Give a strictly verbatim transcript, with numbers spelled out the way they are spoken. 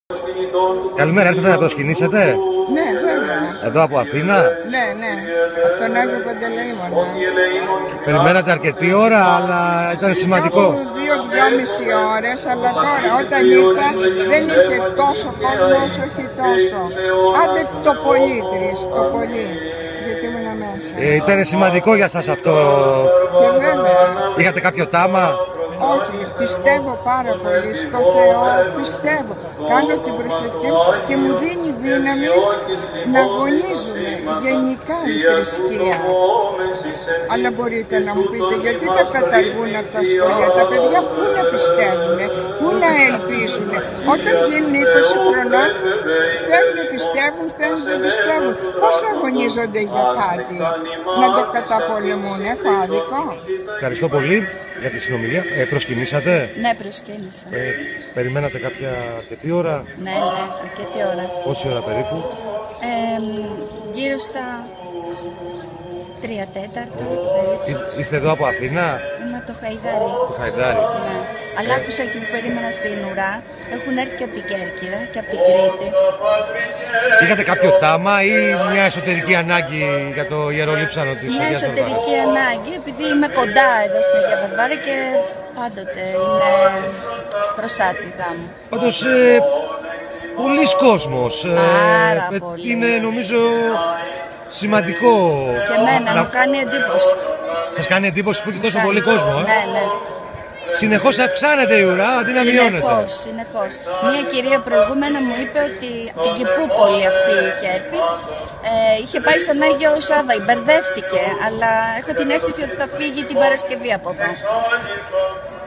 Καλημέρα, έρθετε να προσκυνήσετε? Ναι, βέβαια. Εδώ από Αθήνα? Ναι, ναι. Από τον Άγιο Παντελεήμονα. Περιμένατε αρκετή ώρα, αλλά ήταν σημαντικό. Κάπου δύο-δυόμιση ώρες, αλλά τώρα όταν ήρθα δεν είχε τόσο κόσμο όσο έχει τόσο. Άντε το πολύ τρεις, το πολύ. Γιατί ήμουν μέσα. Ε, ήταν σημαντικό για σας αυτό. Και βέβαια. Είχατε κάποιο τάμα? Όχι, πιστεύω πάρα πολύ στο Θεό, πιστεύω. Κάνω την προσευχή και μου δίνει δύναμη να αγωνίζουμε γενικά η θρησκεία. Αλλά μπορείτε να μου πείτε γιατί τα καταργούν από τα σχολεία, τα παιδιά πού να πιστεύουν, πού να ελπίζουν. Όταν γίνουν είκοσι χρονών θέλουν να πιστεύουν, θέλουν να πιστεύουν. Πώς θα αγωνίζονται για κάτι, να το καταπολεμούν, έχω άδικο. Ευχαριστώ πολύ για τη συνομιλία. Ε, προσκυνήσατε? Ναι, προσκύνησα. Ε, περιμένατε κάποια αρκετή ώρα? Ναι, ναι, αρκετή ώρα. Πόση ώρα περίπου? Ε, γύρω στα τρία τέταρτα. Εί- Είστε εδώ από Αθήνα? Είμαι από το Χαϊδάρι. Το Χαϊδάρι. Ναι. Αλλά άκουσα εκεί που περίμενα στην ουρά, έχουν έρθει και από την Κέρκυρα και από την Κρήτη. Είχατε κάποιο τάμα ή μια εσωτερική ανάγκη για το ιερολείψανο της Μια Αγίας εσωτερική Βαρβάρας? ανάγκη, επειδή είμαι κοντά εδώ στην Αγία Βαρβάρα και πάντοτε είναι προστάτηδά μου. Πάντως, ε, πολλής κόσμος. ε, Πάρα ε, πολύ. Είναι νομίζω σημαντικό. Και εμένα να- μου κάνει εντύπωση. Σας κάνει εντύπωση που έχει τόσο πολύ κόσμο, ε? Ναι, ναι. Συνεχώς αυξάνεται η ουρά, αντί να μειώνεται. Συνεχώς, συνεχώς. Μία κυρία προηγούμενα μου είπε ότι από την Κηπούπολη αυτή είχε έρθει. Ε, είχε πάει στον Άγιο Σάββα, μπερδεύτηκε, αλλά έχω την αίσθηση ότι θα φύγει την Παρασκευή από εδώ.